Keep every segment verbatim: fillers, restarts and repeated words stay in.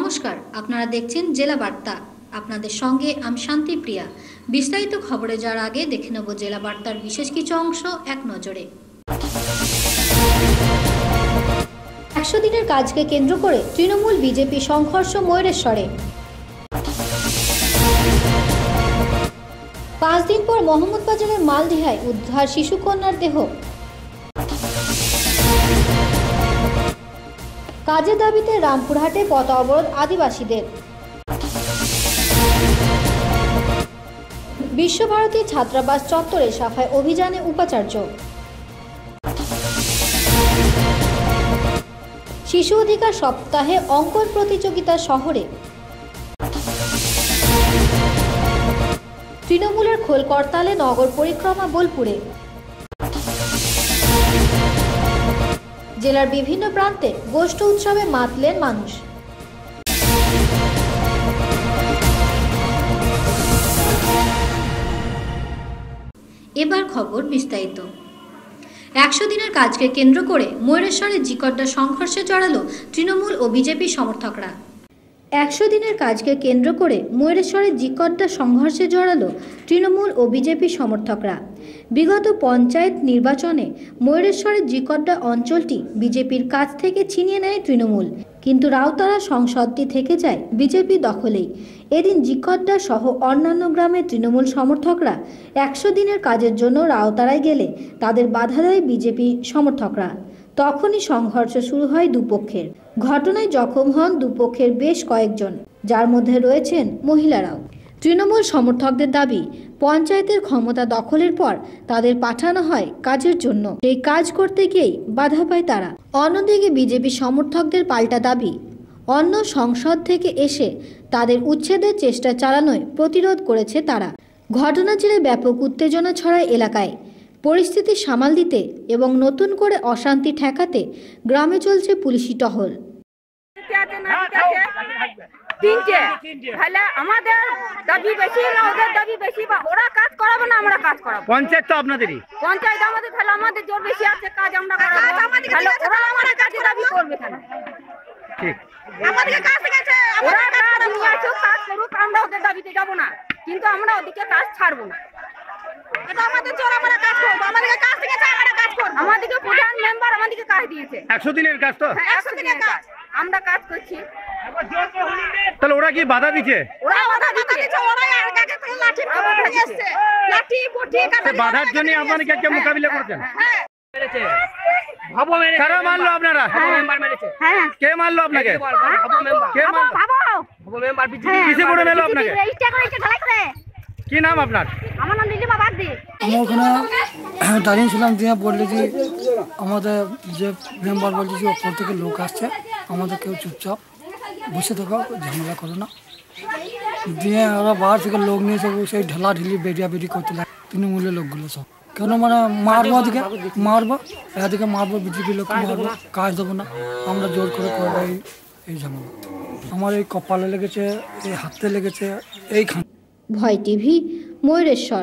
নমস্কার, আপনারা দেখছেন জেলা বার্তা। আপনাদের সঙ্গে আমি শান্তি প্রিয়া। বিস্তারিত খবরে যাওয়ার আগে দেখে নেব জেলা বার্তার বিশেষ কিছু অংশ এক নজরে। একশো দিনের কাজকে কেন্দ্র করে তৃণমূল বিজেপি সংঘর্ষ ময়ূরেশ্বরে। পাঁচ দিন পর মোহাম্মদবাজারের মালদিহায় উদ্ধার শিশুকন্যার দেহ। কাজের দাবিতে রামপুরহাটে পথ অবরোধ আদিবাসীদের। বিশ্বভারতী ছাত্রাবাস চত্বরে সাফাই অভিযানে উপাচার্য। শিশু অধিকার সপ্তাহে অঙ্কন প্রতিযোগিতা শহরে। তৃণমূলের খোল করতালে নগর পরিক্রমা বোলপুরে। জেলার বিভিন্ন প্রান্তে গোষ্ঠ উৎসবে মাতলেন মানুষ। এবার খবর বিস্তারিত। একশো দিনের কাজকে কেন্দ্র করে ময়ূরেশ্বরে জিকড্ডা সংঘর্ষে জড়ালো তৃণমূল ও বিজেপি সমর্থকরা। একশো দিনের কাজকে কেন্দ্র করে ময়ূরেশ্বরে জিকড্ডা সংঘর্ষে জড়ালো তৃণমূল ও বিজেপি সমর্থকরা। বিগত পঞ্চায়েত নির্বাচনে ময়ূরেশ্বরের জিকড্ডা অঞ্চলটি বিজেপির কাছ থেকে ছিনিয়ে নেয় তৃণমূল, কিন্তু রাউতারা সংসদটি থেকে যায় বিজেপি দখলেই। এদিন জিকড্ডা সহ অন্যান্য গ্রামের তৃণমূল সমর্থকরা একশো দিনের কাজের জন্য রাউতারায় গেলে তাদের বাধা দেয় বিজেপি সমর্থকরা। তখনই সংঘর্ষ শুরু হয় দুপক্ষের। ঘটনায় জখম হন দুপক্ষের বেশ কয়েকজন, যার মধ্যে রয়েছেন মহিলারাও। তৃণমূল সমর্থকদের দাবি, পঞ্চায়েতের ক্ষমতা দখলের পর তাদের পাঠানো হয় কাজের জন্য, সেই কাজ করতে গিয়েই বাধা পায় তারা। অন্যদিকে বিজেপি সমর্থকদের পাল্টা দাবি, অন্য সংসদ থেকে এসে তাদের উচ্ছেদের চেষ্টা চালানোয় প্রতিরোধ করেছে তারা। ঘটনা জেরে ব্যাপক উত্তেজনা ছড়ায় এলাকায়। পরিস্থিতি সামাল দিতে এবং নতুন করে অশান্তি ঠেকাতে গ্রামে চলছে পুলিশি টহল। আমাদের দাবি বেশি না ওদের দাবি বেশি, বা ওরা কাজ করাবে না আমরা কাজ করাবো। পঞ্চায়েত তো আপনাদেরই, পঞ্চায়েত আমাদের, তাহলে আমাদের জোর বেশি আছে, কাজ আমরা করাবো, তাহলে ওরা আমাদের কাজে দাবি করবে কেন? ঠিক, আমাদেরকে কাজ দিয়েছে, ওরা কাজ নিয়ে আসুক, কাজ করুক, আমরা ওদের দাবিতে যাব না, কিন্তু আমরা ওদিকে কাজ ছাড়বো না। এটা আমাদের জোর, আমরা কাজ করবো, আমাদেরকে কাজ দিয়েছে, আমরা কাজ করবো। আমাদেরকে প্রধান মেম্বার আমাদেরকে কাজ দিয়েছে, একশো দিনের কাজ। তো একশো দিনের কাজ আমরা কাজ করছি, তাহলে ওরা কি বাধা দিচ্ছে? ওরা বাধা দিচ্ছে, ওরা আগে থেকে লাঠি নিয়ে আসছে, লাঠি বটি কাটা, বাধার জন্য আপনারা কি মোকাবিলা করছেন? হ্যাঁ, মেরেছে, ভাবো মেরেছে। কারা মারলো আপনারা? ভাবো মেম্বার মেরেছে। হ্যাঁ, কে মারলো আপনাকে? ভাবো মেম্বার। কে মারলো? ভাবো ভাবো মেম্বার। বিজেপি কিসে করে মেরলো আপনাকে? এইটা করে এইটা ঢালাই করে। কি নাম আপনার? আমার নাম নীলিমা বাগদি। আমি ওখানে দাঁড়িয়েছিলাম, দিয়ে বললে যে আমাদের যে মেম্বার বলছে যে ওপর থেকে লোক আসছে, আমাদের কেউ চুপচাপ বসে থাকো, ঝামেলা করো না। দিয়ে ওরা বাইরে থেকে লোক নিয়ে সব সেই ঢেলা ঢিলি বেরিয়া বেরি করতে লাগে, তৃণমূলের লোকগুলো সব। কেন মানে মারবো, ওদিকে মারবো, এদিকে মারবো, বিজেপি লোককে মারবো, কাজ দেবো না, আমরা জোর করে করবো। এই এই ঝামেলা আমার এই কপালে লেগেছে, এই হাতে লেগেছে, এইখানে। ভয় টিভি, ময়ূরেশ্বর।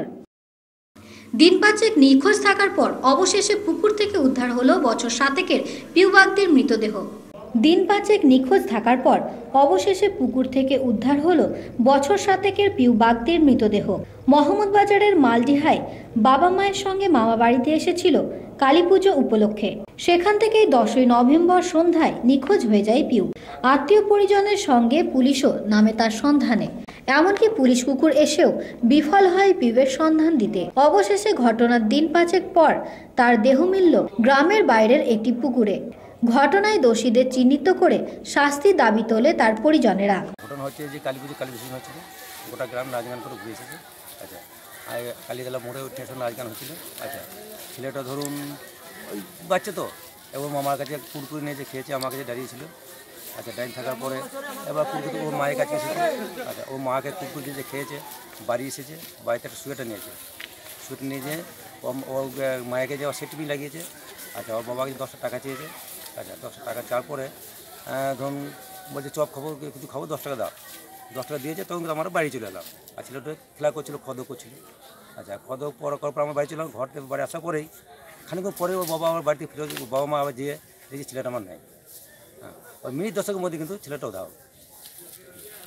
দিন পাঁচেক নিখোঁজ থাকার পর অবশেষে পুকুর থেকে উদ্ধার হলো বছর সাতেকের পিউ বাগদির মৃতদেহ। দিন পাঁচেক নিখোঁজ থাকার পর অবশেষে পুকুর থেকে উদ্ধার হলো বছর সাতেকের পিউ বাগদির মৃতদেহ। মোহাম্মদবাজারের মালদিহায় বাবা মায়ের সঙ্গে মামা বাড়িতে এসেছিল কালী পুজো উপলক্ষে। সেখান থেকেই দশই নভেম্বর সন্ধ্যায় নিখোঁজ হয়ে যায় পিউ। আত্মীয় পরিজনের সঙ্গে পুলিশও নামে তার সন্ধানে, এমনকি পুলিশ কুকুর এসেও বিফল হয় পিউয়ের সন্ধান দিতে। অবশেষে ঘটনার দিন পাঁচেক পর তার দেহ মিলল গ্রামের বাইরের একটি পুকুরে। ঘটনায় দোষীদের চিহ্নিত করে শাস্তি দাবি তোলে তার পরিজনেরা। ঘটনা হচ্ছে যে কালী পুজো কালী বিসর্জন হচ্ছিল, গোটা গ্রাম নাচ গান করে ঘুরে এসেছে। আচ্ছা, আর কালীতলা মোড়ে স্টেশন নাচ গান হচ্ছিল। আচ্ছা, ছেলেটা ধরুন ওই বাচ্চা তো, এবং মামার কাছে কুরকুরি নিয়ে যে খেয়েছে, আমার কাছে দাঁড়িয়েছিল। আচ্ছা, দাঁড়িয়ে থাকার পরে এবার কুরকুরি ওর মায়ের কাছে এসেছে। আচ্ছা, ও মাকে কুরকুরি যে খেয়েছে, বাড়ি এসেছে, বাড়িতে একটা সোয়েটার নিয়েছে, সোয়েটার নিয়ে যেয়ে ও মায়েকে যে সেটিপি লাগিয়েছে। আচ্ছা, ওর বাবাকে দশটা টাকা চেয়েছে। আচ্ছা, দশটা টাকা চাওয়ার পরে ধরুন বলছে চপ খাবো, কিছু খাবো, দশ টাকা দাও। দশ টাকা দিয়েছে, তখন আমরা বাড়ি চলে এলাম। আর ছেলেটা খেলা করছিল, খদ করছিল। আচ্ছা, খদ করার পর আমরা বাড়ি চলাম। ঘর থেকে বাড়ি আসার পরেই খানিকক্ষণ পরে ওর বাবা আমার বাড়িতে ফিরে, বাবা মা আবার যেয়ে দেখি ছেলেটা আমার নেই। হ্যাঁ, ওই মিনিট দশকের মধ্যে কিন্তু ছেলেটাও দাও।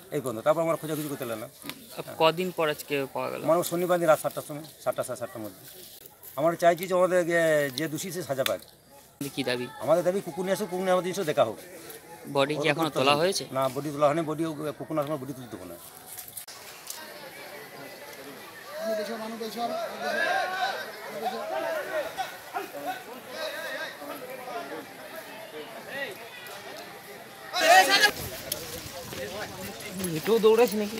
এই পর্যন্ত। তারপর আমরা খোঁজাখুঁজি করতে লাগলাম। কদিন পর আজকে পাওয়া গেল? মানে শনিবার দিন রাত সাতটার সময়, সাতটা সাড়ে সাতটার মধ্যে। আমরা চাইছি যে আমাদের যে দোষী সে সাজা পাক। কি দাবি? আমাদের দাবি কুকুর নিয়ে আসুক, কুকুর নিয়ে আমাদের জিনিসও দেখা হোক। বডি কি এখনো তোলা হয়েছে? না, বডি তোলা হয়নি। বডি কুকুর না সময় বডি তুলতে দেবো না। এটাও দৌড়াস নাকি?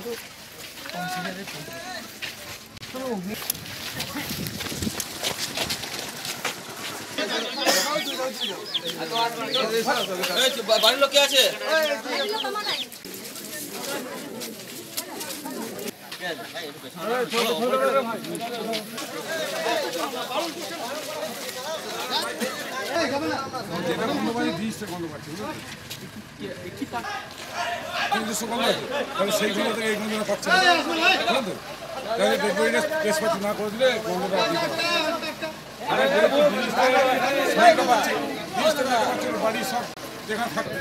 বাড়ির লোক কে আছে? সেইগুলো থেকে এই গন্ধটা পাচ্ছে না, দেখবো এটা টেস্টপাতি না করে দিলে গন্ধটা বাড়ি সব যেখানে থাকবে।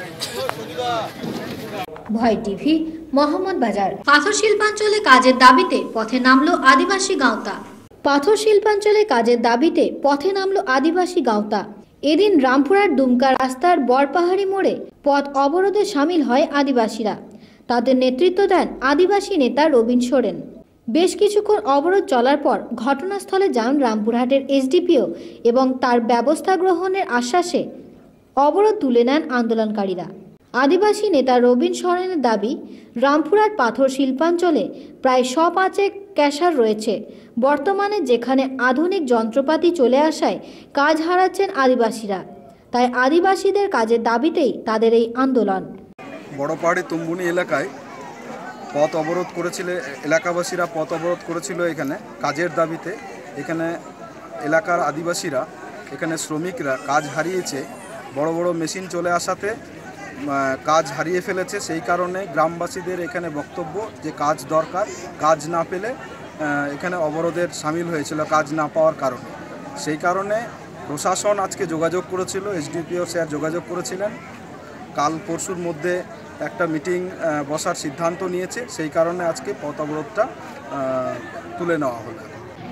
ভয় টিভি, মোহাম্মদ বাজার। পাথর শিল্পাঞ্চলে কাজের দাবিতে পথে নামলো আদিবাসী গাঁওতা। পাথর শিল্পাঞ্চলে কাজের দাবিতে পথে নামলো আদিবাসী গাঁওতা। এদিন রামপুরহাট দুমকা রাস্তার বরপাহাড়ি মোড়ে পথ অবরোধে সামিল হয় আদিবাসীরা। তাদের নেতৃত্ব দেন আদিবাসী নেতা রবীন সোরেন। বেশ কিছুক্ষণ অবরোধ চলার পর ঘটনাস্থলে যান রামপুরহাটের এসডিপিও এবং তার ব্যবস্থা গ্রহণের আশ্বাসে অবরোধ তুলে নেন আন্দোলনকারীরা। আদিবাসী নেতা রবীন সোরেনের দাবি, রামপুরহাট পাথর শিল্পাঞ্চলে প্রায় শ পাঁচেক ক্যাশার রয়েছে। বর্তমানে যেখানে আধুনিক যন্ত্রপাতি চলে আসায় কাজ হারাচ্ছেন আদিবাসীরা, তাই আদিবাসীদের কাজের দাবিতেই তাদের এই আন্দোলন। বড়পাহাড়ি তুম্বুনি এলাকায় পথ অবরোধ করেছিল, এলাকাবাসীরা পথ অবরোধ করেছিল এখানে কাজের দাবিতে। এখানে এলাকার আদিবাসীরা, এখানে শ্রমিকরা কাজ হারিয়েছে, বড় বড় মেশিন চলে আসাতে কাজ হারিয়ে ফেলেছে। সেই কারণে গ্রামবাসীদের এখানে বক্তব্য যে কাজ দরকার, কাজ না পেলে এখানে অবরোধের সামিল হয়েছিল কাজ না পাওয়ার কারণে। সেই কারণে প্রশাসন আজকে যোগাযোগ করেছিল, এসডিপিও স্যার যোগাযোগ করেছিলেন, কাল পরশুর মধ্যে একটা মিটিং বসার সিদ্ধান্ত নিয়েছে। সেই কারণে আজকে পথ অবরোধটা তুলে নেওয়া হলো।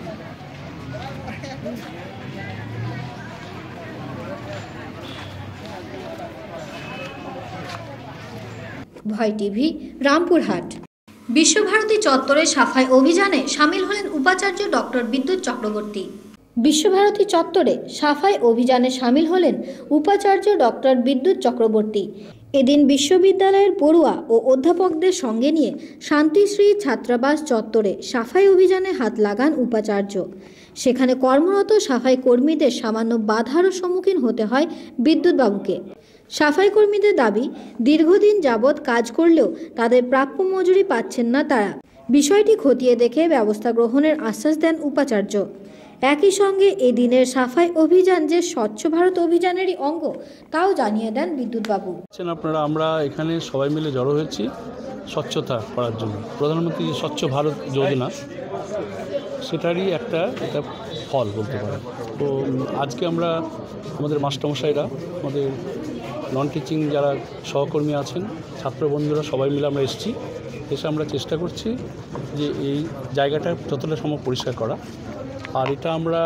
ভয় টিভি, রামপুরহাট। বিশ্বভারতী চত্বরে সাফাই অভিযানে সামিল হলেন উপাচার্য ডক্টর বিদ্যুৎ চক্রবর্তী। বিশ্বভারতী চত্বরে সাফাই অভিযানে সামিল হলেন উপাচার্য ডক্টর বিদ্যুৎ চক্রবর্তী। এদিন বিশ্ববিদ্যালয়ের পড়ুয়া ও অধ্যাপকদের সঙ্গে নিয়ে শান্তিশ্রী ছাত্রাবাস চত্বরে সাফাই অভিযানে হাত লাগান উপাচার্য। সেখানে কর্মরত সাফাই কর্মীদের সামান্য বাধারও সম্মুখীন হতে হয় বিদ্যুৎবাবুকে। সাফাই কর্মীদের দাবি, দীর্ঘদিন যাবৎ কাজ করলেও তাদের প্রাপ্য মজুরি পাচ্ছেন না তারা। বিষয়টি খতিয়ে দেখে ব্যবস্থা গ্রহণের আশ্বাস দেন উপাচার্য। একই সঙ্গে এদিনের সাফাই অভিযান যে স্বচ্ছ ভারত অভিযানেরই অঙ্গ তাও জানিয়ে দেন বিদ্যুৎবাবু। আপনারা আমরা এখানে সবাই মিলে জড়ো হয়েছি স্বচ্ছতা করার জন্য। প্রধানমন্ত্রী স্বচ্ছ ভারত যোজনা সেটারই একটা এটা ফল বলতে পারেন। তো আজকে আমরা আমাদের মাস্টারমশাইরা, আমাদের নন টিচিং যারা সহকর্মী আছেন, ছাত্র বন্ধুরা সবাই মিলে আমরা এসেছি। এসে আমরা চেষ্টা করছি যে এই জায়গাটা যতটা সম্ভব পরিষ্কার করা। আর এটা আমরা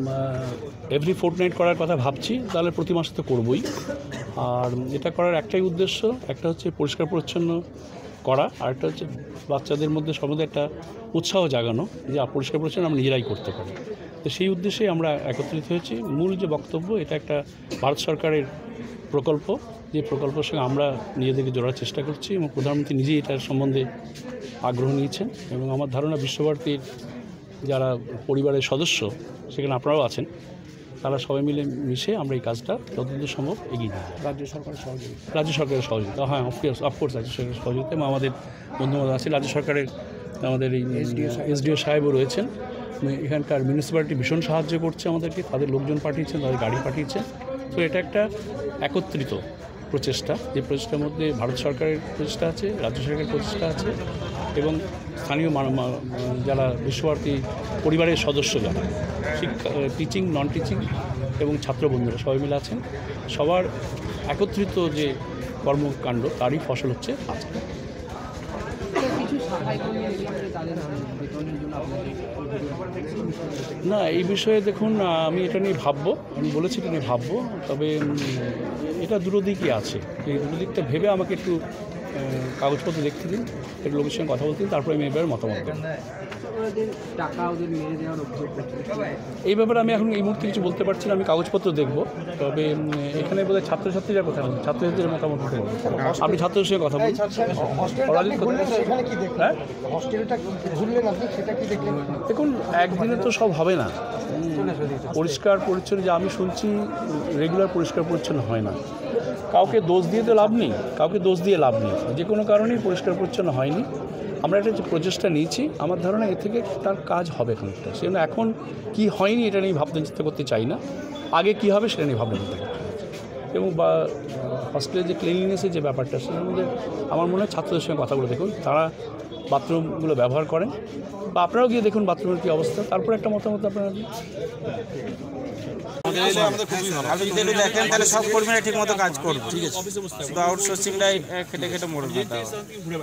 এভরি ফোর্টনাইট করার কথা ভাবছি, তাহলে প্রতি মাসে তো করবই। আর এটা করার একটাই উদ্দেশ্য, একটা হচ্ছে পরিষ্কার পরিচ্ছন্ন করা, আর একটা হচ্ছে বাচ্চাদের মধ্যে সম্বন্ধে একটা উৎসাহ জাগানো যে পরিষ্কার পরিচ্ছন্ন আমরা নিজেরাই করতে পারি। তো সেই উদ্দেশ্যে আমরা একত্রিত হয়েছি। মূল যে বক্তব্য, এটা একটা ভারত সরকারের প্রকল্প, যে প্রকল্পের সঙ্গে আমরা নিজেদেরকে জোড়ার চেষ্টা করছি এবং প্রধানমন্ত্রী নিজেই এটার সম্বন্ধে আগ্রহ নিয়েছেন। এবং আমার ধারণা বিশ্বভারতীর যারা পরিবারের সদস্য, সেখানে আপনারাও আছেন, তারা সবাই মিলে মিশে আমরা এই কাজটা যতদূর সম্ভব এগিয়ে নিই। রাজ্য সরকারের সহযোগিতা রাজ্য সরকারের সহযোগিতা হ্যাঁ অফকোর্স অফকোর্স রাজ্য সরকারের সহযোগিতা এবং আমাদের বন্ধুবান্ধব আছে। রাজ্য সরকারের আমাদের এই এসডিও সাহেবও রয়েছেন। এখানকার মিউনিসিপ্যালিটি ভীষণ সাহায্য করছে আমাদেরকে, তাদের লোকজন পাঠিয়েছেন, তাদের গাড়ি পাঠিয়েছেন। তো এটা একটা একত্রিত প্রচেষ্টা, যে প্রচেষ্টার মধ্যে ভারত সরকারের প্রচেষ্টা আছে, রাজ্য সরকারের প্রচেষ্টা আছে এবং স্থানীয় যারা বিশ্বভারতী পরিবারের সদস্য, যারা শিক্ষা টিচিং, নন টিচিং এবং ছাত্র বন্ধুরা সবাই মিলে আছেন, সবার একত্রিত যে কর্মকাণ্ড তারই ফসল হচ্ছে আজকে। না, এই বিষয়ে দেখুন আমি এটা নিয়ে ভাববো, আমি বলেছি এটা নিয়ে ভাববো, তবে এটা দুটো দিকই আছে। এই দুটো দিকটা ভেবে আমাকে একটু কাগজপত্র দেখতে দিন, একটু লোকের সঙ্গে কথা বলতে দিন, তারপরে আমি এবার মতামত দেব। এই ব্যাপারে আমি এখন এই মুহূর্তে কিছু বলতে পারছি না, আমি কাগজপত্র দেখব। তবে এখানে বোধহয় ছাত্রছাত্রীরা কথা বলছেন, ছাত্রছাত্রীদের মতামত দিতে বলবো। আপনি ছাত্রদের সঙ্গে কথা বলুন। দেখুন, একদিনে তো সব হবে না। পরিষ্কার পরিচ্ছন্ন যে আমি শুনছি রেগুলার পরিষ্কার পরিচ্ছন্ন হয় না। কাউকে দোষ দিয়ে তো লাভ নেই, কাউকে দোষ দিয়ে লাভ নেই, যে কোনো কারণেই পরিষ্কার পরিচ্ছন্ন হয়নি। আমরা একটা যে প্রচেষ্টা নিয়েছি, আমার ধারণা এ থেকে তার কাজ হবে খানিকটা। সেজন্য এখন কি হয়নি এটা নিয়ে ভাবতে চিন্তা করতে চাই না, আগে কি হবে সেটা নিয়ে ভাবনা চিন্তা করতে চাই। এবং বা হস্টেলের যে ক্লিনলিনেসের যে ব্যাপারটা, সেটার মধ্যে আমার মনে হয় ছাত্রদের সঙ্গে কথাগুলো দেখুন, তারা বাথরুমগুলো ব্যবহার করেন, বা আপনারাও গিয়ে দেখুন বাথরুমের কী অবস্থা, তারপর একটা মতামত আপনারা আপনি যদি একটু দেখেন তাহলে সব কর্মীরা ঠিক মতো কাজ করবে। ঠিক আছে, শুধু আউটসোর্সিংটাই খেটে খেটে মরে যেতে হবে।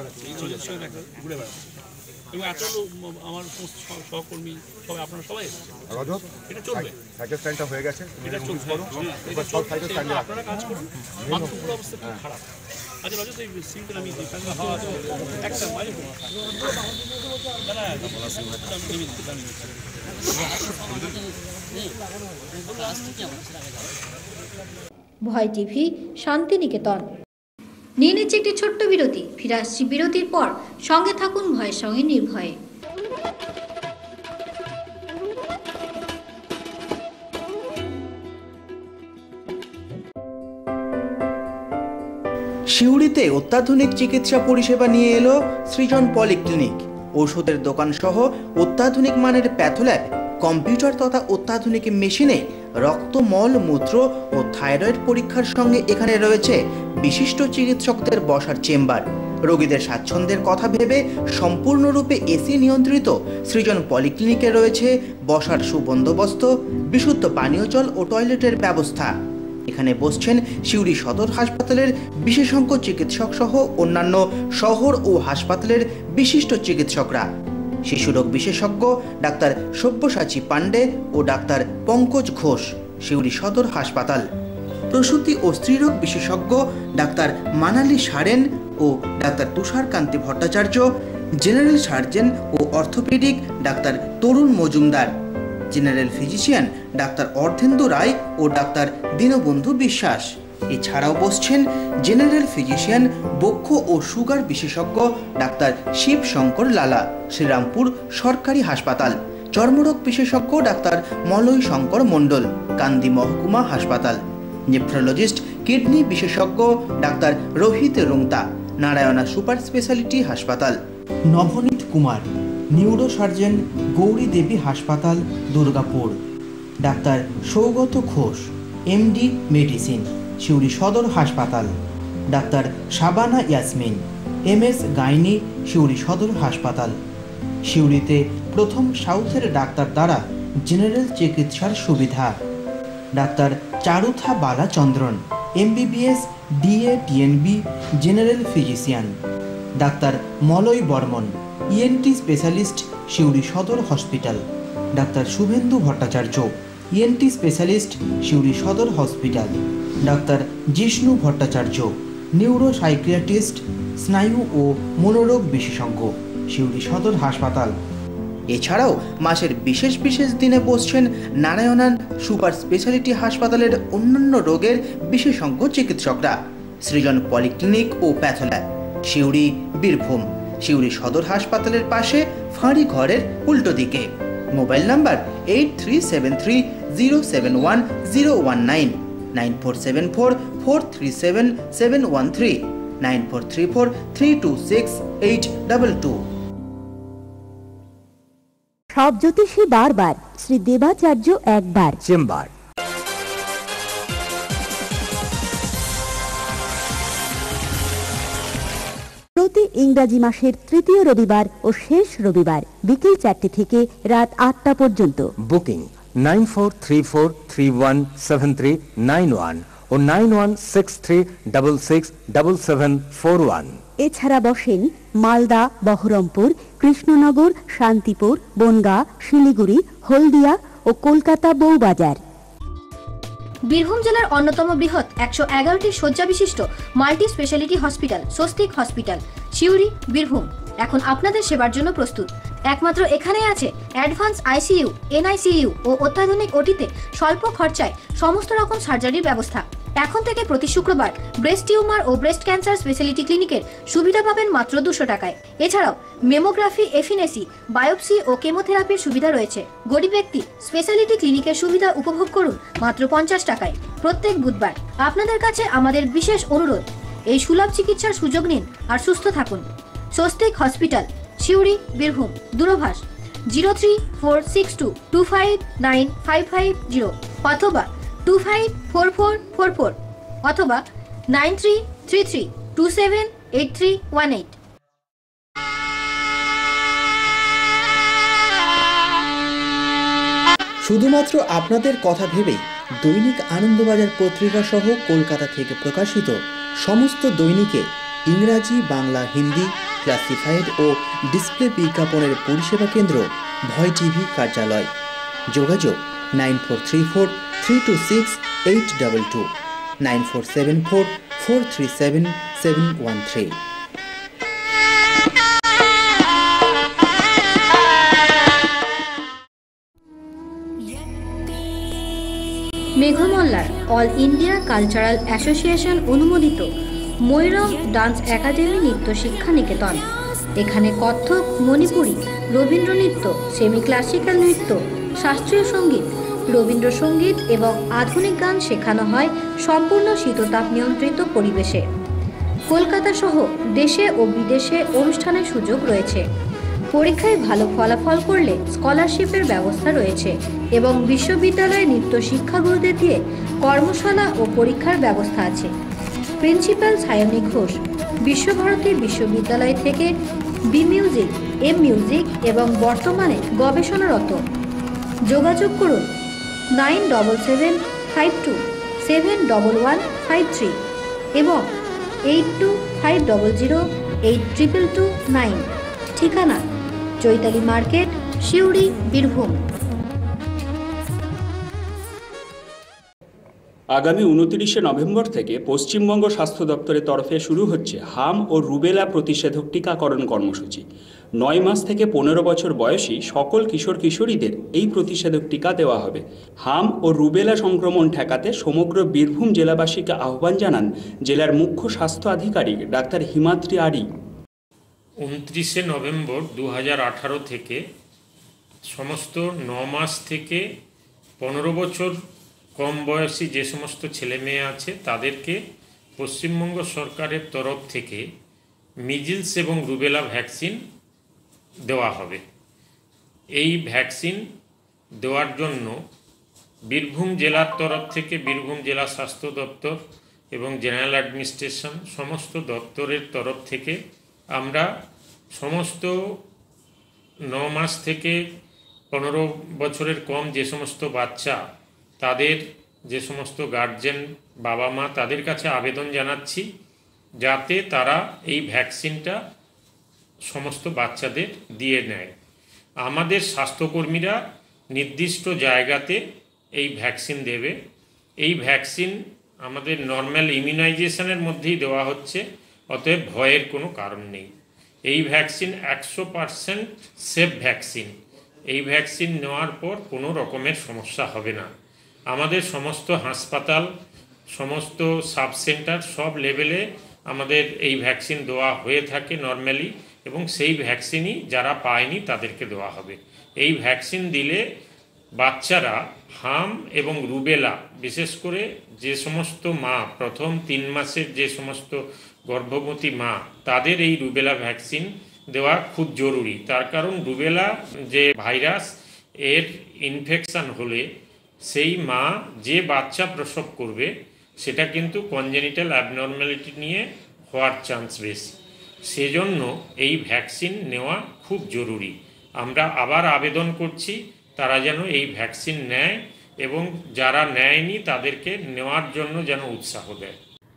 এবং এত আমার সহকর্মী সবাই আপনারা সবাই এটা চলবে, সাইকেল স্ট্যান্ডটা হয়ে গেছে, এটা চলবে, এবার সব সাইকেল স্ট্যান্ডে আপনারা কাজ করুন। বাথরুমগুলো অবস্থা খুব খারাপ। আচ্ছা রজত, এই সিঙ্কটা আমি দিই, হাওয়া একটা মাঝে ভয় টিভি, শান্তিনিকেতন। নিয়ে নিচ্ছে একটি ছোট্ট বিরতি, ফিরে আসছি বিরতির পর। সঙ্গে থাকুন ভয়ের সঙ্গে নির্ভয়ে। সিউড়িতে অত্যাধুনিক চিকিৎসা পরিষেবা নিয়ে এলো সৃজন পলিক্লিনিক। ওষুধের দোকান সহ অত্যাধুনিক মানের প্যাথোল্যাব, কম্পিউটার তথা অত্যাধুনিক মেশিনে রক্ত, মল, মূত্র ও থাইরয়েড পরীক্ষার সঙ্গে এখানে রয়েছে বিশিষ্ট চিকিৎসকদের বসার চেম্বার। রোগীদের স্বাচ্ছন্দ্যের কথা ভেবে সম্পূর্ণরূপে এসি নিয়ন্ত্রিত সৃজন পলিক্লিনিকে রয়েছে বসার সুবন্দোবস্ত, বিশুদ্ধ পানীয় জল ও টয়লেটের ব্যবস্থা। এখানে বসছেন সিউড়ি সদর হাসপাতালের বিশেষজ্ঞ চিকিৎসক সহ অন্যান্য শহর ও হাসপাতালের বিশিষ্ট চিকিৎসকরা। শিশুরোগ বিশেষজ্ঞ ডাক্তার সব্যসাচী পাণ্ডে ও ডাক্তার পঙ্কজ ঘোষ, সিউড়ি সদর হাসপাতাল। প্রসূতি ও স্ত্রীরোগ বিশেষজ্ঞ ডাক্তার মানালি সারেন ও doctor Tusharkanti Bhattacharya, general surgeon ও orthopaedic doctor Tarun Majumdar, general physician doctor Ardhendu Roy ও ডাক্তার দীনবন্ধু বিশ্বাস। এছাড়াও বসছেন জেনারেল ফিজিশিয়ান, বক্ষ ও সুগার বিশেষজ্ঞ ডাক্তার শিব শঙ্কর লালা, শ্রীরামপুর সরকারি হাসপাতাল। চর্মরোগ বিশেষজ্ঞ ডাক্তার মলয় শঙ্কর মণ্ডল, কান্দি মহকুমা হাসপাতাল। নেফ্রোলজিস্ট, কিডনি বিশেষজ্ঞ doctor Rohit রুংতা, Narayana super speciality হাসপাতাল। নবনীত কুমার, নিউরো সার্জন, গৌরী দেবী হাসপাতাল, Durgapur. Doctor Saugata Ghosh, MD medicine, Suri সদর হাসপাতাল। Doctor Shabana Yasmin, MS gynae, Suri সদর হাসপাতাল। সিউড়িতে প্রথম সাউথের ডাক্তার দ্বারা জেনারেল চিকিৎসার সুবিধা। Doctor Charutha Balachandran, MBBS, DA, DNB, general physician. Doctor Malay Barman, ENT specialist, Suri সদর hospital. Doctor Subhendu Bhattacharya, ENT specialist, Suri সদর hospital. Doctor Jishnu Bhattacharya, neuro psychiatrist, স্নায়ু ও মনোরোগ বিশেষজ্ঞ, সিউড়ি সদর হাসপাতাল। এছাড়াও মাসের বিশেষ বিশেষ দিনে বসছেন নারায়ণান সুপার স্পেশালিটি হাসপাতালের অন্যান্য রোগের বিশেষজ্ঞ চিকিৎসকরা। সৃজন পলিক্লিনিক ও প্যাথোল্যাব, সিউড়ি, বীরভূম। সিউড়ি সদর হাসপাতালের পাশে ফাঁড়ি ঘরের উল্টো দিকে। Mobile number eight three seven three zero seven one zero one nine, nine four seven four four three seven seven one three, nine four three four three two six eight double two. সব জ্যোতিষী বারবার, শ্রী দেবাচার্য একবার chamber. প্রতি ইংরাজি মাসের তৃতীয় রবিবার ও শেষ রবিবার বিকেল চারটে থেকে রাত আটটা পর্যন্ত। Booking nine four three four three one seven three nine one ও nine one six three double six double seven four one. এছাড়া বসেন মালদা, বহরমপুর, কৃষ্ণনগর, শান্তিপুর, বনগাঁ, শিলিগুড়ি, হলদিয়া ও কলকাতা বউবাজার। বীরভূম জেলার অন্যতম বৃহৎ একশো এগারোটি শয্যা বিশিষ্ট multi speciality hospital Swastik hospital Suri, Birbhum এখন আপনাদের সেবার জন্য প্রস্তুত। একমাত্র এখানেই আছে অ্যাডভান্স আইসিইউ, এনআইসিইউ ও অত্যাধুনিক ওটিতে স্বল্প খরচায় সমস্ত রকম সার্জারির ব্যবস্থা। এখন থেকে প্রতি শুক্রবার ব্রেস্ট টিউমার ও ব্রেস্ট ক্যান্সার স্পেশালিটি ক্লিনিকের সুবিধা পাবেন মাত্র দুশো টাকায়। এছাড়াও মেমোগ্রাফি, এফিনেসি, বায়োপসি ও কেমোথেরাপির সুবিধা রয়েছে। গরিব ব্যক্তি স্পেশালিটি ক্লিনিকের সুবিধা উপভোগ করুন মাত্র পঞ্চাশ টাকায় প্রত্যেক বুধবার। আপনাদের কাছে আমাদের বিশেষ অনুরোধ, এই সুলভ চিকিৎসার সুযোগ নিন আর সুস্থ থাকুন। স্বস্তিক হসপিটাল, সিউড়ি, বীরভূম। দূরভাষ zero three four six two two five nine five five zero অথবা two five four four four four অথবা nine three three three two seven eight three one eight. শুধুমাত্র আপনাদের কথা ভেবেই দৈনিক আনন্দবাজার পত্রিকা সহ কলকাতা থেকে প্রকাশিত সমস্ত দৈনিকে ইংরাজি, বাংলা, হিন্দি, ক্লাসিফাইড ও ডিসপ্লে বিজ্ঞাপনের পরিষেবা কেন্দ্র ভয় টিভি কার্যালয়। যোগাযোগ nine four three four three two six eight double two, nine four seven four four three seven seven one three. Meghmallar all India cultural association অনুমোদিত ময়ূরম ডান্স একাডেমি নৃত্য শিক্ষা নিকেতন। এখানে কত্থক, মণিপুরী, রবীন্দ্র নৃত্য, সেমি ক্লাসিক্যাল নৃত্য, শাস্ত্রীয় সঙ্গীত, রবীন্দ্রসঙ্গীত এবং আধুনিক গান শেখানো হয় সম্পূর্ণ শীততাপ নিয়ন্ত্রিত পরিবেশে। কলকাতা সহ দেশে ও বিদেশে অনুষ্ঠানের সুযোগ রয়েছে। পরীক্ষায় ভালো ফলাফল করলে স্কলারশিপের ব্যবস্থা রয়েছে এবং বিশ্ববিদ্যালয়ে নৃত্য শিক্ষাগুরুদের দিয়ে কর্মশালা ও পরীক্ষার ব্যবস্থা আছে। প্রিন্সিপাল সায়নী ঘোষ বিশ্বভারতী বিশ্ববিদ্যালয় থেকে বি মিউজিক, এম মিউজিক এবং বর্তমানে গবেষণারত। যোগাযোগ করুন nine double seven five two seven double one five three এবং eight two five double zero eight triple two nine. ঠিকানা চৈতালি মার্কেট, সিউড়ি, বীরভূম। আগামী উনত্রিশে নভেম্বর থেকে পশ্চিমবঙ্গ স্বাস্থ্য দপ্তরের তরফে শুরু হচ্ছে হাম ও রুবেলা প্রতিষেধক টিকাকরণ কর্মসূচি। নয় মাস থেকে পনেরো বছর বয়সী সকল কিশোর কিশোরীদের এই প্রতিষেধক টিকা দেওয়া হবে। হাম ও রুবেলা সংক্রমণ ঠেকাতে সমগ্র বীরভূম জেলাবাসীকে আহ্বান জানান জেলার মুখ্য স্বাস্থ্য আধিকারিক ডাক্তার হিমাদ্রি আরি। উনত্রিশে নভেম্বর দু হাজার আঠারো থেকে সমস্ত ন মাস থেকে পনেরো বছর কম বয়সী যে সমস্ত ছেলে মেয়ে আছে তাদেরকে পশ্চিমবঙ্গ সরকারের তরফ থেকে মিজিলস এবং রুবেলা ভ্যাকসিন দেওয়া হবে। এই ভ্যাকসিন দেওয়ার জন্য বীরভূম জেলার তরফ থেকে বীরভূম জেলা স্বাস্থ্য দপ্তর এবং জেনারেল অ্যাডমিনিস্ট্রেশন সমস্ত দপ্তরের তরফ থেকে আমরা সমস্ত ন মাস থেকে পনেরো বছরের কম যে সমস্ত বাচ্চা তাদের যে সমস্ত গার্জেন, বাবা মা, তাদের কাছে আবেদন জানাচ্ছি যাতে তারা এই ভ্যাকসিনটা সমস্ত বাচ্চাদের দিয়ে নেয়। আমাদের স্বাস্থ্যকর্মীরা নির্দিষ্ট জায়গাতে এই ভ্যাকসিন দেবে। এই ভ্যাকসিন আমাদের নর্মাল ইমিউনাইজেশনের মধ্যেই দেওয়া হচ্ছে, অতএব ভয়ের কোনো কারণ নেই। এই ভ্যাকসিন একশো পারসেন্ট সেফ ভ্যাকসিন। এই ভ্যাকসিন নেওয়ার পর কোনো রকমের সমস্যা হবে না। আমাদের সমস্ত হাসপাতাল, সমস্ত সাব সেন্টার, সব লেভেলে আমাদের এই ভ্যাকসিন দেওয়া হয়ে থাকে নর্মালি, এবং সেই ভ্যাকসিনই যারা পায়নি তাদেরকে দেওয়া হবে। এই ভ্যাকসিন দিলে বাচ্চারা হাম এবং রুবেলা, বিশেষ করে যে সমস্ত মা প্রথম তিন মাসের যে সমস্ত গর্ভবতী মা, তাদের এই রুবেলা ভ্যাকসিন দেওয়া খুব জরুরি। তার কারণ রুবেলা যে ভাইরাস, এর ইনফেকশান হলে সেই মা যে বাচ্চা প্রসব করবে সেটা কিন্তু কনজেনিটাল অ্যাবনর্ম্যালিটি নিয়ে হওয়ার চান্স বেশি। সেজন্য এই ভ্যাকসিন নেওয়া খুব জরুরি। আমরা আবার আবেদন করছি তারা যেন এই ভ্যাকসিন নেয় এবং যারা নেয়নি তাদেরকে নেওয়ার জন্য যেন উৎসাহ দেয়।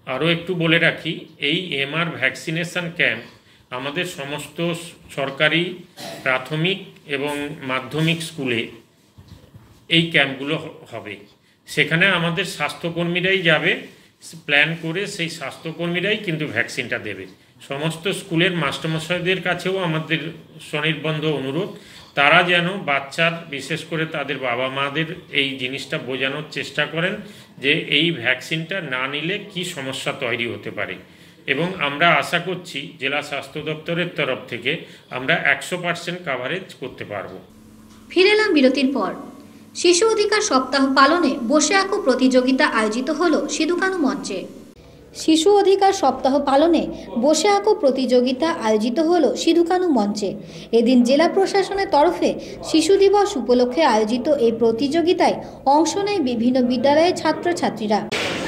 আরও একটু বলে রাখি, এই এমআর ভ্যাকসিনেশন ক্যাম্প আমাদের সমস্ত সরকারি প্রাথমিক এবং মাধ্যমিক স্কুলে এই ক্যাম্পগুলো হবে। সেখানে আমাদের স্বাস্থ্যকর্মীরাই যাবে, প্ল্যান করে সেই স্বাস্থ্যকর্মীরাই কিন্তু ভ্যাকসিনটা দেবে। সমস্ত স্কুলের মাস্টারমশাইদের কাছেও আমাদের স্বনির্বন্ধ অনুরোধ, তারা যেন বাচ্চার, বিশেষ করে তাদের বাবা মাদের এই জিনিসটা বোঝানোর চেষ্টা করেন যে এই ভ্যাকসিনটা না নিলে কি সমস্যা তৈরি হতে পারে। এবং আমরা আশা করছি জেলা স্বাস্থ্য দপ্তরের তরফ থেকে আমরা একশো পার্সেন্ট কাভারেজ করতে পারবো। ফিরে এলাম বিরতির পর। শিশু অধিকার সপ্তাহ পালনে বসে আঁকো প্রতিযোগিতা আয়োজিত হলো সিধু-কানু মঞ্চে। শিশু অধিকার সপ্তাহ পালনে বসে আঁকো প্রতিযোগিতা আয়োজিত হলো সিধু-কানু মঞ্চে। এদিন জেলা প্রশাসনের তরফে শিশু দিবস উপলক্ষে আয়োজিত এই প্রতিযোগিতায় অংশ নেয় বিভিন্ন বিদ্যালয়ের ছাত্রছাত্রীরা।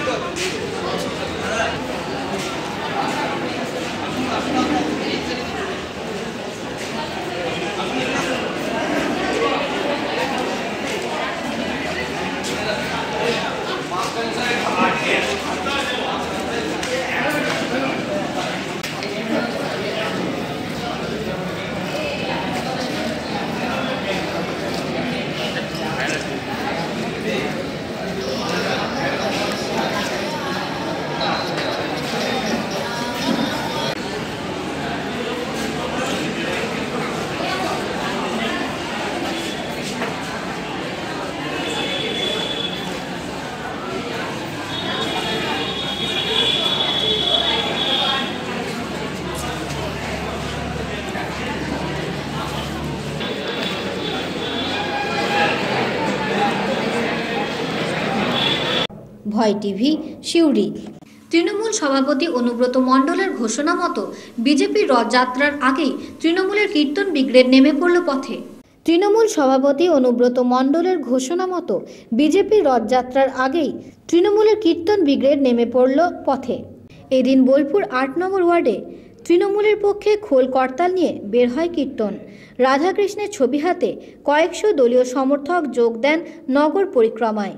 ভয় টিভি, সিউড়ি। তৃণমূল সভাপতি অনুব্রত মণ্ডলের ঘোষণা মতো বিজেপির রথযাত্রার আগেই তৃণমূলের কীর্তন ব্রিগেড নেমে পড়ল পথে। তৃণমূল সভাপতি অনুব্রত মণ্ডলের ঘোষণা মতো বিজেপির রথযাত্রার আগেই তৃণমূলের কীর্তন ব্রিগেড নেমে পড়ল পথে। এদিন বোলপুর আট নম্বর ওয়ার্ডে তৃণমূলের পক্ষে খোল করতাল নিয়ে বের হয় কীর্তন। রাধাকৃষ্ণের ছবি হাতে কয়েকশো দলীয় সমর্থক যোগ দেন নগর পরিক্রমায়।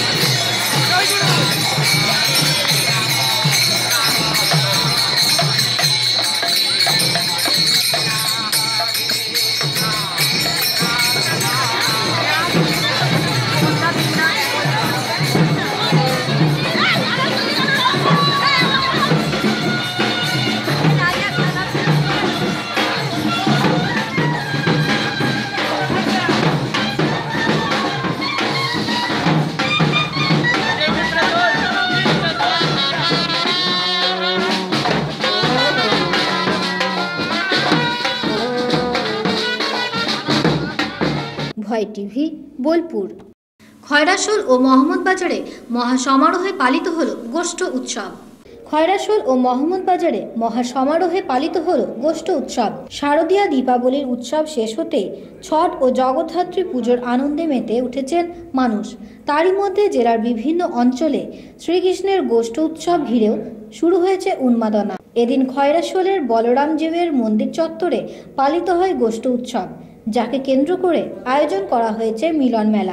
ভয় টিভি, বোলপুর। খয়রাশোল ও মোহাম্মদবাজারে মহাসমারোহে পালিত হলো গোষ্ঠ উৎসব। খয়রাশোল ও মোহাম্মদবাজারে মহাসমারোহে পালিত হলো গোষ্ঠ উৎসব। শারদীয়া দীপাবলির উৎসব শেষ হতেই ছট ও জগদ্ধাত্রী পুজোর আনন্দে মেতে উঠেছেন মানুষ। তারই মধ্যে জেলার বিভিন্ন অঞ্চলে শ্রীকৃষ্ণের গোষ্ঠ উৎসব ঘিরেও শুরু হয়েছে উন্মাদনা। এদিন খয়রাশোলের বলরামজিউয়ের মন্দির চত্বরে পালিত হয় গোষ্ঠ উৎসব, যাকে কেন্দ্র করে আয়োজন করা হয়েছে মিলন মেলা।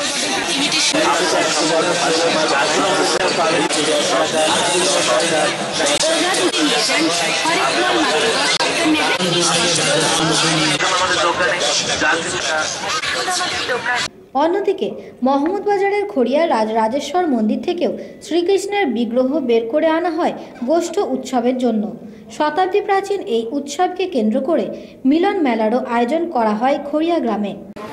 অন্যদিকে মোহাম্মদবাজারের খড়িয়া রাজ রাজেশ্বর মন্দির থেকেও শ্রীকৃষ্ণের বিগ্রহ বের করে আনা হয় গোষ্ঠ উৎসবের জন্য। শতাব্দী প্রাচীন এই উৎসবকে কেন্দ্র করে মিলন মেলারও আয়োজন করা হয় খড়িয়া গ্রামে।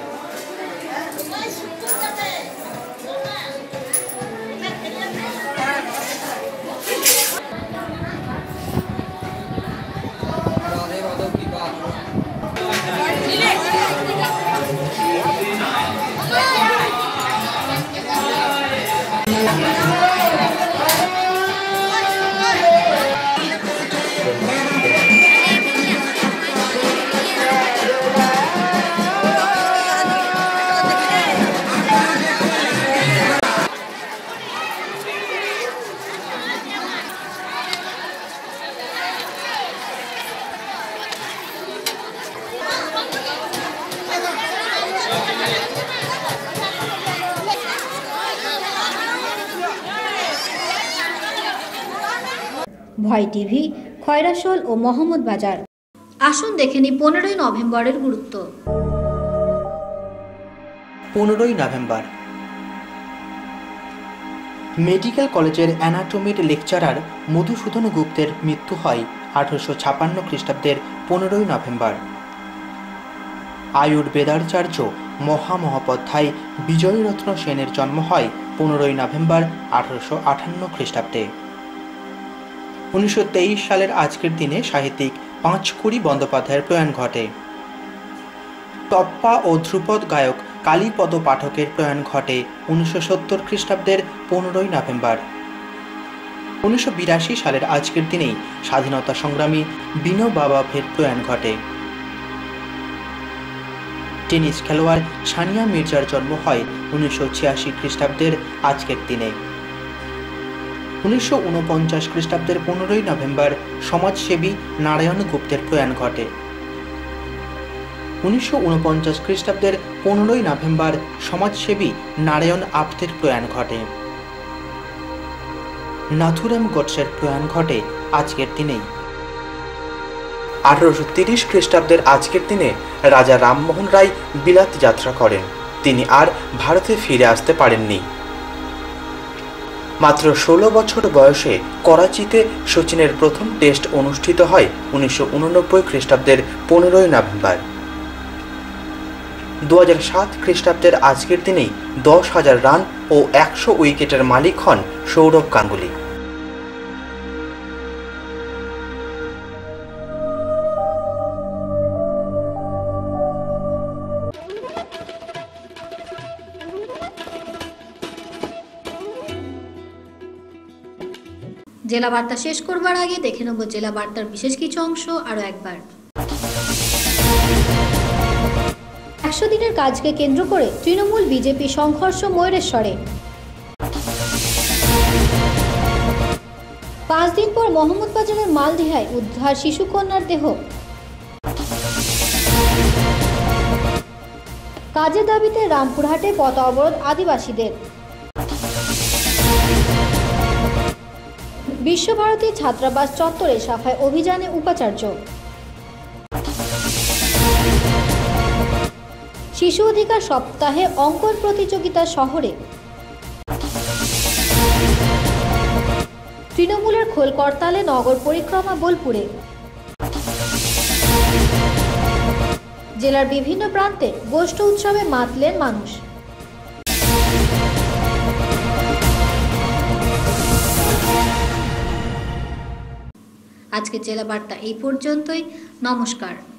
ভয় টিভি, খয়রাশোল ও মোহাম্মদবাজার। আসুন দেখে নিই পনেরোই নভেম্বরের গুরুত্ব। পনেরোই নভেম্বর মেডিকেল কলেজের অ্যানাটমির লেকচারার মধুসূদন গুপ্তের মৃত্যু হয় আঠারোশো ছাপান্ন খ্রিস্টাব্দের পনেরোই নভেম্বর। আয়ুর্বেদাচার্য মহামহোপাধ্যায় বিজয়রত্ন সেনের জন্ম হয় পনেরোই নভেম্বর আঠারোশো আটান্ন খ্রিস্টাব্দে। উনিশশো তেইশ সালের আজকের দিনে সাহিত্যিক পাঁচকুড়ি বন্দ্যোপাধ্যায়ের প্রয়াণ ঘটে। টপ্পা ও ধ্রুপদ গায়ক কালীপদ পাঠকের প্রয়াণ ঘটে উনিশশো সত্তর খ্রিস্টাব্দের পনেরোই নভেম্বর। উনিশশো বিরাশি সালের আজকের দিনেই স্বাধীনতা সংগ্রামী বিনোবা ভাভের প্রয়াণ ঘটে। টেনিস খেলোয়াড় সানিয়া মির্জার জন্ম হয় উনিশশো ছিয়াশি খ্রিস্টাব্দের আজকের দিনে। উনিশশো উনপঞ্চাশ খ্রিস্টাব্দের পনেরোই নভেম্বর সমাজসেবী নারায়ণ গুপ্তের প্রয়াণ ঘটে। উনিশশো উনপঞ্চাশ খ্রিস্টাব্দের পনেরোই নভেম্বর সমাজসেবী নারায়ণ আপ্তের প্রয়াণ ঘটে। নাথুরাম গডসের প্রয়াণ ঘটে আজকের দিনেই। আঠারোশো তিরিশ খ্রিস্টাব্দের আজকের দিনে রাজা রামমোহন রায় বিলাত যাত্রা করেন। তিনি আর ভারতে ফিরে আসতে পারেননি। মাত্র ষোলো বছর বয়সে করাচিতে সচিনের প্রথম টেস্ট অনুষ্ঠিত হয় উনিশশো উননব্বই খ্রিস্টাব্দের পনেরোই নভেম্বর। দু হাজার সাত খ্রিস্টাব্দের আজকের দিনেই দশ হাজার রান ও একশো উইকেটের মালিক হন সৌরভ গাঙ্গুলি। জেলা বার্তা শেষ করবার আগে দেখে নেব জেলা বার্তার বিশেষ কিছু অংশ আরো একবার। একশো দিনের কাজকে কেন্দ্র করে তৃণমূল বিজেপি সংঘর্ষ ময়ূরেশ্বরে। পাঁচ দিন পর মোহাম্মদবাজারের মালদিহায় উদ্ধার শিশুকন্যার দেহ। কাজের দাবিতে রামপুরহাটে পথ অবরোধ আদিবাসীদের। বিশ্বভারতী ছাত্রাবাস চত্বরে সাফাই অভিযানে উপাচার্য। শিশু অধিকার সপ্তাহে অঙ্কন প্রতিযোগিতা শহরে। তৃণমূলের খোল করতালে নগর পরিক্রমা বোলপুরে। জেলার বিভিন্ন প্রান্তে গোষ্ঠ উৎসবে মাতলেন মানুষ। আজকে জেলা বার্তা এই পর্যন্তই। নমস্কার।